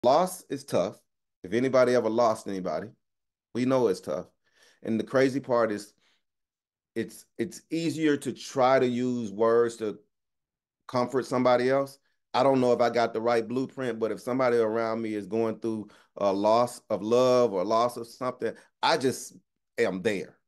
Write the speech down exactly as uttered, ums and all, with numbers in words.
Loss is tough. If anybody ever lost anybody, we know it's tough. And the crazy part is it's it's easier to try to use words to comfort somebody else. I don't know if I got the right blueprint, but if somebody around me is going through a loss of love or loss of something, I just am there.